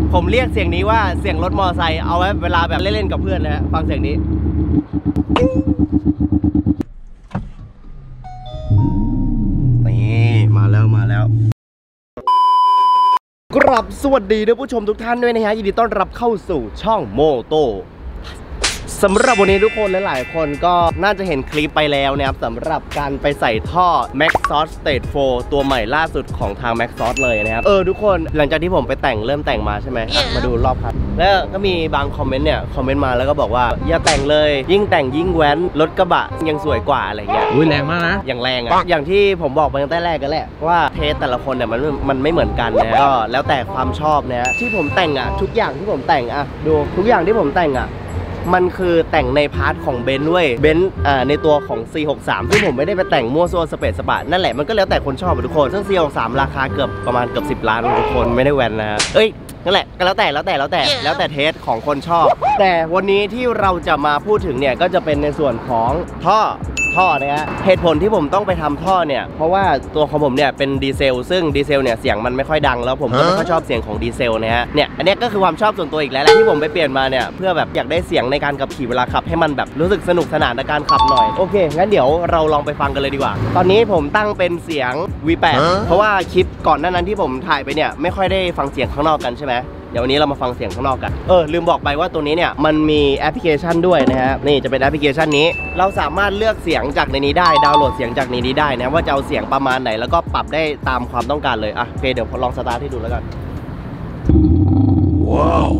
ผมเรียกเสียงนี้ว่าเสียงรถมอเตอร์ไซค์เอาไว้เวลาแบบเล่นๆกับเพื่อนนะฮะฟังเสียงนี้นี่มาแล้วกราบสวัสดีท่านผู้ชมทุกท่านด้วยนะฮะยินดีต้อนรับเข้าสู่ช่องโมโตสำหรับวันนี้ทุกคนหลายๆคนก็น่าจะเห็นคลิปไปแล้วนะครับสำหรับการไปใส่ท่อ Maxxos Stage 4 ตัวใหม่ล่าสุดของทาง Maxxos เลยนะครับทุกคนหลังจากที่ผมไปเริ่มแต่งมาใช่ไหมมาดูรอบคันแล้วก็มีบางคอมเมนต์เนี่ยคอมเมนต์มาแล้วก็บอกว่าอย่าแต่งเลยยิ่งแต่งยิ่งแว้นรถกระบะยังสวยกว่าอะไรเงี้ยอุ้ยแรงมากนะอย่างแรงอะอย่างที่ผมบอกไปตั้งแต่แรกกันแหละว่าเทสแต่ละคนเนี่ยมันไม่เหมือนกันนะก็แล้วแต่ความชอบนะที่ผมแต่งอะทุกอย่างที่ผมแต่งอะดูทุกอย่างที่ผมแต่งอะมันคือแต่งในพาร์ทของเบนซ์เว้ยเบนซ์ในตัวของ C63 ซึ่งผมไม่ได้ไปแต่งมั่วซั่วสเปซสปะนั่นแหละมันก็แล้วแต่คนชอบทุกคนซึ่ง C63 ราคาเกือบประมาณเกือบ10 ล้านทุกคนไม่ได้แวนนะนั่นแหละก็แล้วแต่เทสของคนชอบแต่วันนี้ที่เราจะมาพูดถึงเนี่ยก็จะเป็นในส่วนของท่อนะฮะเหตุผลที่ผมต้องไปทำท่อเนี่ยเพราะว่าตัวของผมเนี่ยเป็นดีเซลซึ่งดีเซลเนี่ยเสียงมันไม่ค่อยดังแล้วผมก็ไม่ค่อยชอบเสียงของดีเซลนะฮะเนี่ยอันนี้ก็คือความชอบส่วนตัวอีกแล้วแหละที่ผมไปเปลี่ยนมาเนี่ยเพื่อแบบอยากได้เสียงในการขับขี่เวลาขับให้มันแบบรู้สึกสนุกสนานในการขับหน่อยโอเคงั้นเดี๋ยวเราลองไปฟังกันเลยดีกว่าตอนนี้ผมตั้งเป็นเสียง V8 เพราะว่าคลิปก่อนหน้านั้นที่ผมถ่ายไปเนี่ยไม่ค่อยได้ฟังเสียงข้างนอกกันใช่ไหมเดี๋ยววันนี้เรามาฟังเสียงข้างนอกกันลืมบอกไปว่าตัวนี้เนี่ยมันมีแอปพลิเคชันด้วยนะฮะนี่จะเป็นแอปพลิเคชันนี้เราสามารถเลือกเสียงจากในนี้ได้ดาวน์โหลดเสียงจากในนี้ได้นะว่าจะเอาเสียงประมาณไหนแล้วก็ปรับได้ตามความต้องการเลยโอเคเดี๋ยวลองสตาร์ทให้ดูแล้วกันว้าว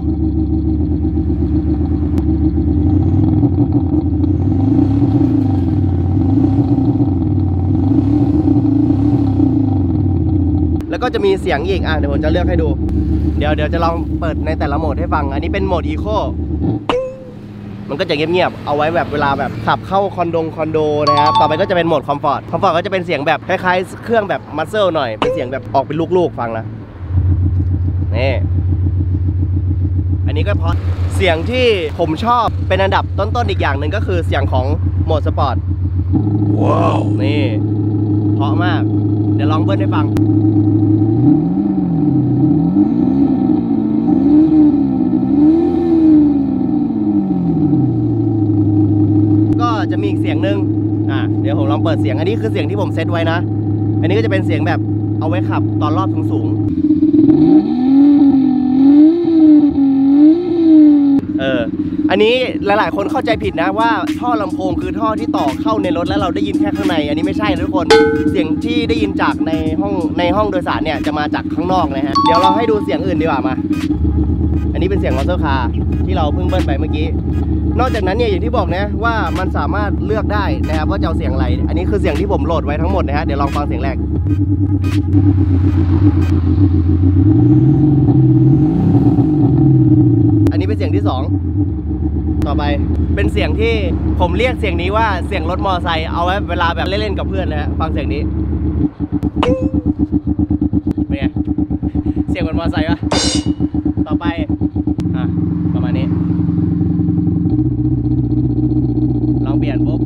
แล้วก็จะมีเสียงอีกเดี๋ยวผมจะเลือกให้ดูเดี๋ยวจะลองเปิดในแต่ละโหมดให้ฟังอันนี้เป็นโหมดอีโคมันก็จะเงียบๆเอาไว้แบบเวลาแบบขับเข้าคอนโดนะครับต่อไปก็จะเป็นโหมดคอมฟอร์ตก็จะเป็นเสียงแบบคล้ายๆเครื่องแบบมัสเซิลหน่อยเป็นเสียงแบบออกเป็นลูกๆฟังนะนี่อันนี้ก็เพราะเสียงที่ผมชอบเป็นอันดับต้นๆอีกอย่างหนึ่งก็คือเสียงของโหมดสปอร์ตว้าวนี่เพราะมากเดี๋ยวลองเบิ้ลให้ฟังก็จะมีอีกเสียงหนึ่งเดี๋ยวผมลองเปิดเสียงอันนี้คือเสียงที่ผมเซตไว้นะอันนี้ก็จะเป็นเสียงแบบเอาไว้ขับตอนรอบสูงอันนี้หลายๆคนเข้าใจผิดนะว่าท่อลำโพงคือท่อที่ต่อเข้าในรถแล้วเราได้ยินแค่ข้างในอันนี้ไม่ใช่นะทุกคนเสียงที่ได้ยินจากในห้องโดยสารเนี่ยจะมาจากข้างนอกนะฮะเดี๋ยวเราให้ดูเสียงอื่นดีกว่ามาอันนี้เป็นเสียงมอเตอร์คาร์ที่เราเพิ่งเบิ้ลไปเมื่อกี้นอกจากนั้นเนี่ยอย่างที่บอกนะว่ามันสามารถเลือกได้นะครับว่าจะเอาเสียงอะไรอันนี้คือเสียงที่ผมโหลดไว้ทั้งหมดนะฮะเดี๋ยวลองฟังเสียงแรกอันนี้เป็นเสียงที่2ต่อไปเป็นเสียงที่ผมเรียกเสียงนี้ว่าเสียงรถมอเตอร์ไซค์เอาไว้เวลาแบบเล่นๆกับเพื่อนนะฮะฟังเสียงนี้เป็นไงเสียงรถมอเตอร์ไซค์ปะต่อไปประมาณนี้ลองเปลี่ยนปุ๊บ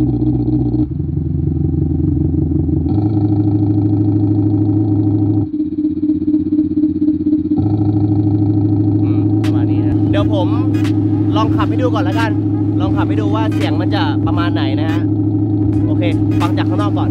ประมาณนี้นะเดี๋ยวผมลองขับให้ดูก่อนแล้วกันลองขับให้ดูว่าเสียงมันจะประมาณไหนนะฮะโอเคฟังจากข้างนอกก่อน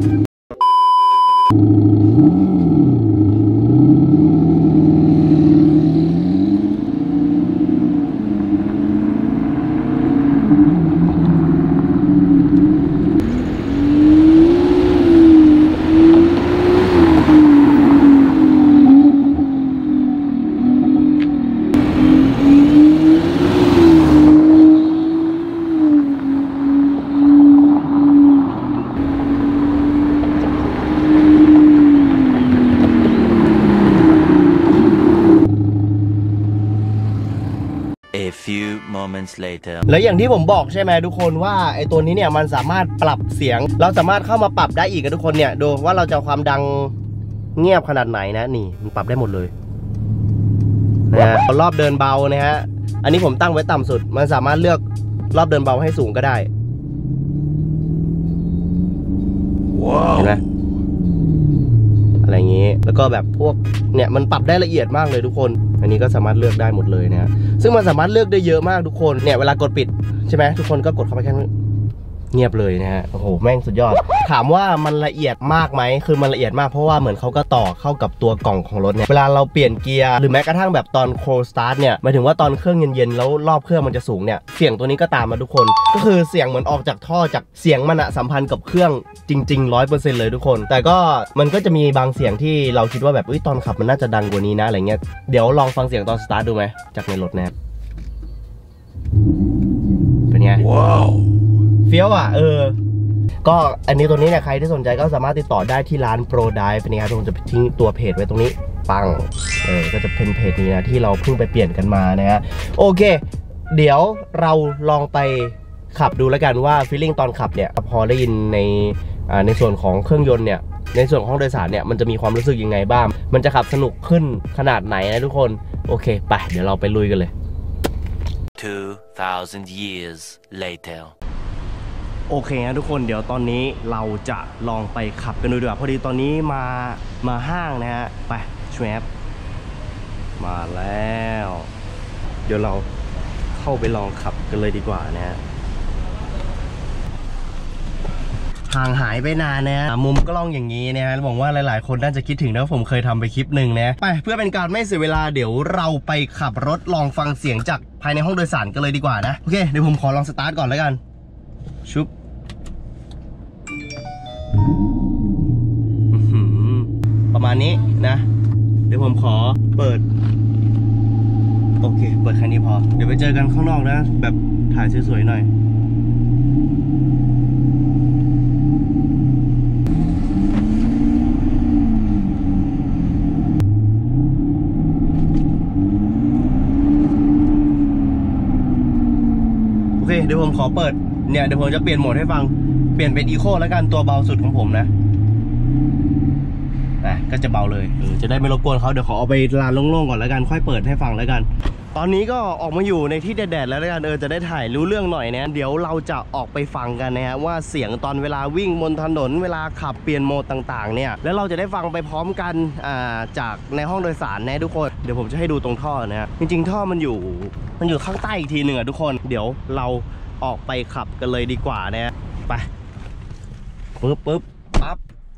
แล้วอย่างที่ผมบอกใช่ไหมทุกคนว่าไอ้ตัวนี้เนี่ยมันสามารถปรับเสียงเราสามารถเข้ามาปรับได้อีกนะทุกคนเนี่ยดูว่าเราจะความดังเงียบขนาดไหนนะนี่มันปรับได้หมดเลยนะฮะรอบเดินเบานะฮะอันนี้ผมตั้งไว้ต่ำสุดมันสามารถเลือกรอบเดินเบาให้สูงก็ได้เห็นไหมอะไรอย่างงี้แล้วก็แบบพวกเนี่ยมันปรับได้ละเอียดมากเลยทุกคนอันนี้ก็สามารถเลือกได้หมดเลยนะซึ่งมันสามารถเลือกได้เยอะมากทุกคนเนี่ยเวลากดปิดใช่ไหมทุกคนก็กดเข้าไปแค่เงียบเลยนะฮะโอ้โหแม่งสุดยอดถามว่ามันละเอียดมากไหมคือมันละเอียดมากเพราะว่าเหมือนเขาก็ต่อเข้ากับตัวกล่องของรถเนี่ยเวลาเราเปลี่ยนเกียร์หรือแม้กระทั่งแบบตอนโคลสตาร์ทเนี่ยหมายถึงว่าตอนเครื่องเย็นๆแล้วรอบเครื่องมันจะสูงเนี่ยเสียงตัวนี้ก็ตามมาทุกคนก็คือเสียงเหมือนออกจากท่อจากเสียงมันอะสัมพันธ์กับเครื่องจริงๆ 100% เลยทุกคนแต่ก็มันก็จะมีบางเสียงที่เราคิดว่าแบบตอนขับมันน่าจะดังกว่านี้นะอะไรเงี้ยเดี๋ยวลองฟังเสียงตอนสตาร์ทดูไหมจากในรถนะเป็นไงว้าวเฟี้ยวอ่ะก็อันนี้ตัวนี้เนี่ยใครที่สนใจก็สามารถติดต่อได้ที่ร้าน Pro Dive เป็นไงครับผมจะทิ้งตัวเพจไว้ตรงนี้ปังก็จะเป็นเพจนี้นะที่เราเพิ่งไปเปลี่ยนกันมานะฮะโอเคเดี๋ยวเราลองไปขับดูแล้วกันว่าฟีลลิ่งตอนขับเนี่ยพอได้ยินในส่วนของเครื่องยนต์เนี่ยในส่วนของห้องโดยสารเนี่ยมันจะมีความรู้สึกยังไงบ้างมันจะขับสนุกขึ้นขนาดไหนนะทุกคนโอเคไปเดี๋ยวเราไปลุยกันเลย 2,000 years later โอเคนะทุกคนเดี๋ยวตอนนี้เราจะลองไปขับกันดูดีกว่าพอดีตอนนี้มาห้างนะฮะไปชวบมาแล้วเดี๋ยวเราเข้าไปลองขับกันเลยดีกว่านะฮะห่างหายไปนานนะมุมกล้องอย่างนี้นะฮะหวังว่าหลายๆคนน่าจะคิดถึงนะผมเคยทำไปคลิปหนึ่งนะไปเพื่อเป็นการไม่เสียเวลาเดี๋ยวเราไปขับรถลองฟังเสียงจากภายในห้องโดยสารกันเลยดีกว่านะโอเคเดี๋ยวผมขอลองสตาร์ทก่อนแล้วกันชุบประมาณนี้นะเดี๋ยวผมขอเปิดโอเคเปิดแค่นี้พอเดี๋ยวไปเจอกันข้างนอกนะแบบถ่ายสวยๆหน่อยโอเคเดี๋ยวผมขอเปิดเนี่ยเดี๋ยวผมจะเปลี่ยนโหมดให้ฟังเปลี่ยนเป็นอีโคแล้วกันตัวเบาสุดของผมนะก็จะเบาเลยจะได้ไม่รบกวนเขาเดี๋ยวขอเอาไปลานโล่งๆก่อนแล้วกันค่อยเปิดให้ฟังแล้วกันตอนนี้ก็ออกมาอยู่ในที่แดดๆแล้วกันจะได้ถ่ายรู้เรื่องหน่อยนะเดี๋ยวเราจะออกไปฟังกันนะฮะว่าเสียงตอนเวลาวิ่งบนถนนเวลาขับเปลี่ยนโหมดต่างๆเนี่ยแล้วเราจะได้ฟังไปพร้อมกันจากในห้องโดยสารนะทุกคนเดี๋ยวผมจะให้ดูตรงท่อนะฮะจริงๆท่อมันอยู่ข้างใต้อีกทีหนึ่งทุกคนเดี๋ยวเราออกไปขับกันเลยดีกว่านะไปปึ๊บปั๊บ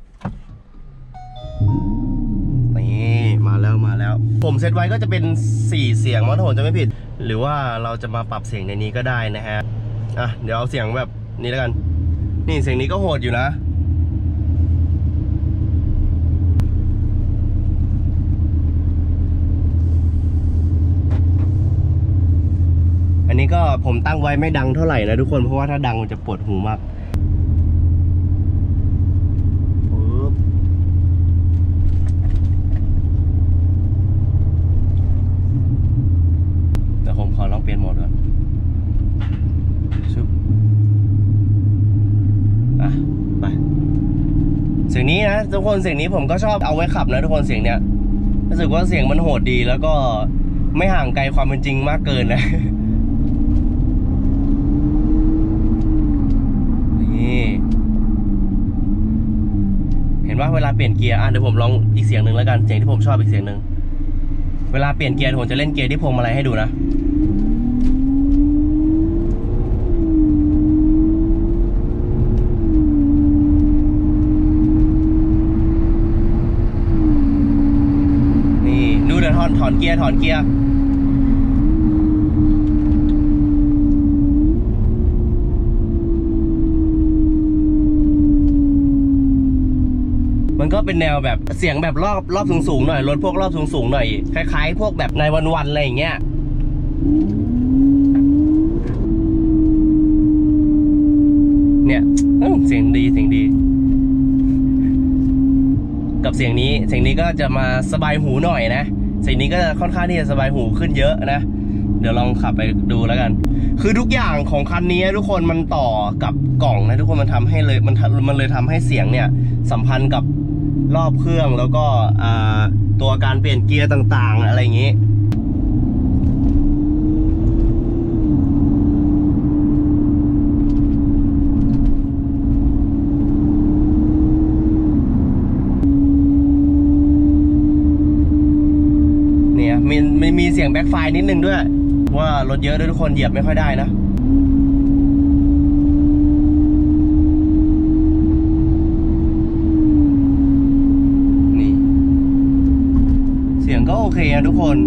นี่มาแล้วผมเซตไว้ก็จะเป็น4เสียงมั้งถ้าผมจะไม่ผิดหรือว่าเราจะมาปรับเสียงในนี้ก็ได้นะฮะเดี๋ยวเอาเสียงแบบนี้แล้วกันนี่เสียงนี้ก็โหดอยู่นะอันนี้ก็ผมตั้งไว้ไม่ดังเท่าไหร่นะทุกคนเพราะว่าถ้าดังมันจะปวดหูมากขอลองเปลี่ยนโหมดก่อนชุบไปเสียงนี้นะทุกคนเสียงนี้ผมก็ชอบเอาไว้ขับนะทุกคนเสียงเนี้ยรู้สึกว่าเสียงมันโหดดีแล้วก็ไม่ห่างไกลความเป็นจริงมากเกินนะนี่เห็นว่าเวลาเปลี่ยนเกียร์เดี๋ยวผมลองอีกเสียงหนึ่งแล้วกันเสียงที่ผมชอบอีกเสียงหนึ่งเวลาเปลี่ยนเกียร์ผมจะเล่นเกียร์ที่พวงมาลัยให้ดูนะนี่ดูเดี๋ยวถอนเกียร์มันก็เป็นแนวแบบเสียงแบบรอบสูงหน่อยรถพวกรอบสูงหน่อยคล้ายๆพวกแบบในวันๆอะไรอย่างเงี้ยเนี่ยเสียงดีกับเสียงนี้ก็จะมาสบายหูหน่อยนะเสียงนี้ก็ค่อนข้างที่จะสบายหูขึ้นเยอะนะเดี๋ยวลองขับไปดูแล้วกันคือทุกอย่างของคันนี้ทุกคนมันต่อกับกล่องนะทุกคนมันทำให้เลยมันเลยทำให้เสียงเนี่ยสัมพันธ์กับรอบเครื่องแล้วก็ตัวการเปลี่ยนเกียร์ต่างๆอะไรอย่างนี้เนี่ยมีแบ็คไฟนิดนึงด้วยว่ารถเยอะด้วยทุกคนเหยียบไม่ค่อยได้นะนี่เสียงก็โอเคนะทุกคน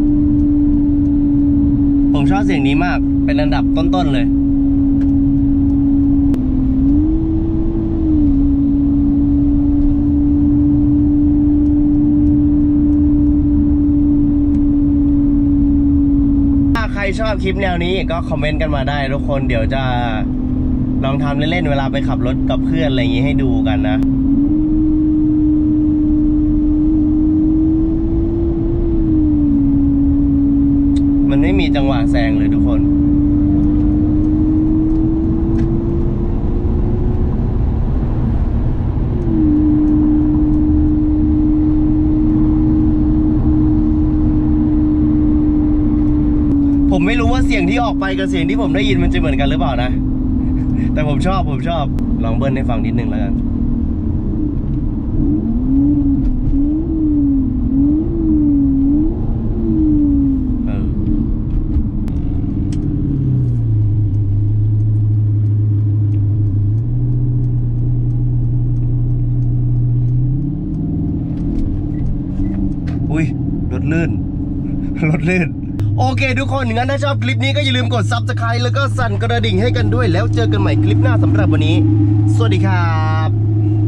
ผมชอบเสียงนี้มากเป็นอันดับต้นๆเลยใครชอบคลิปแนวนี้ก็คอมเมนต์กันมาได้ทุกคนเดี๋ยวจะลองทำเล่นๆเวลาไปขับรถกับเพื่อนอะไรอย่างนี้ให้ดูกันนะมันไม่มีจังหวะแซงเลยทุกคนผมไม่รู้ว่าเสียงที่ออกไปกับเสียงที่ผมได้ยินมันจะเหมือนกันหรือเปล่านะแต่ผมชอบลองเบิ้ลให้ฟังนิดนึงแล้วกันอุ้ยรถลื่น รถลื่นโอเคทุกคนงั้นถ้าชอบคลิปนี้ก็อย่าลืมกด Subscribe แล้วก็สั่นกระดิ่งให้กันด้วยแล้วเจอกันใหม่คลิปหน้าสำหรับวันนี้สวัสดีครับ